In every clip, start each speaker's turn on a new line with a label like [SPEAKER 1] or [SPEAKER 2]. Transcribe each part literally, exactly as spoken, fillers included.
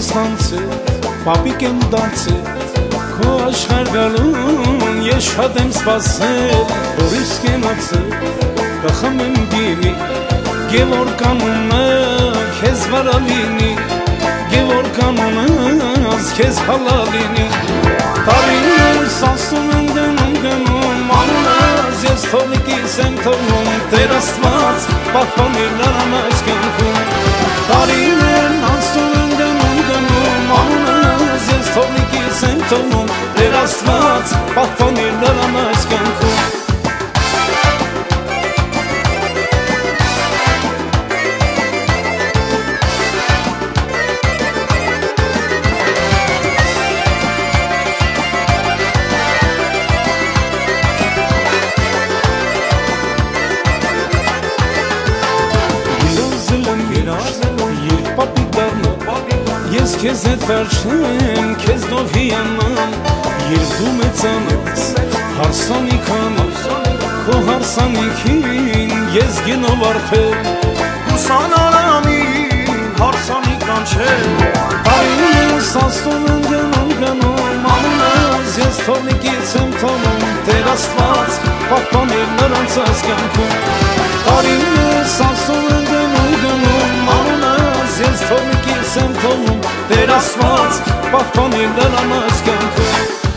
[SPEAKER 1] կանցել, պապիկ եմ դարձել, քո աշխարհ գալուն ես շատ եմ սպասել, որ իսկ կենացել, կխմեմ գինի, գևոր կանունը քեզ վրա լինի, գևոր կանունս քեզ հալա լինի, տարիներս ասում են դնում գնում, անունս ես թողնիկիս եմ թողնում, Տեր Աստված պահպանիր նրան այս կյանքում, տարիներն անցնում են դնում գնում, անունս ես թողնիկիս եմ թողնում, Տեր Աստված պահպանիր նրան այս կյանքում։ Ես քեզ հետ վերջնեմ, քեզ դով հիանամ, երբ դու մեծանաս, հարսանիք անեմ, քո հարսանիքին ես գնով արդեն, ուսանարամին հարսանիք անչել, տարիներս աստում են գնում գնում, անունս ես թողնիկից եմ թողնում, Տեր Աստված պահպանիր նրանց այս կյանքում, տարիներս աստում են գնում գնում, անունս ես թողնիկից եմ թողնում, Տեր Աստված պահպանիր նրան այս կյանքում։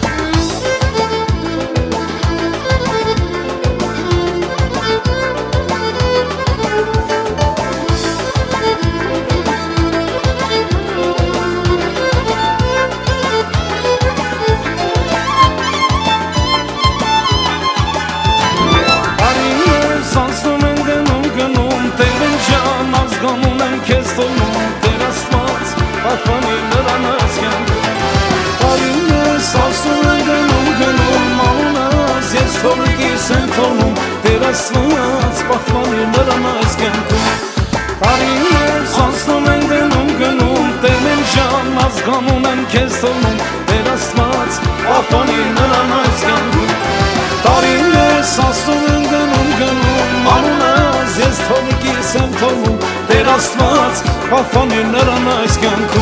[SPEAKER 1] Տարիներս անցնում են գնում գնում, Տեր ջան ազգանում եմ քեզ թողնում, Տեր Աստված պահպանիր նրան այս կյանքում, տարիներս անցնում են գնում գնում, անունս ես թողնիկիս եմ թողնում, Տեր Աստված պահպանիր նրան այս կյանքում, տարիներս անցնում են գնում գնում, Տեր ջան ազգանում եմ քեզ թողնում, Տեր Աստված պահպանիր նրան այս կյանքում, տարիներս անցնում են գնում գնում, անունս ես թողնիկիս եմ թողնում, Տեր Աստված պահպանիր նրան այս կյանքում։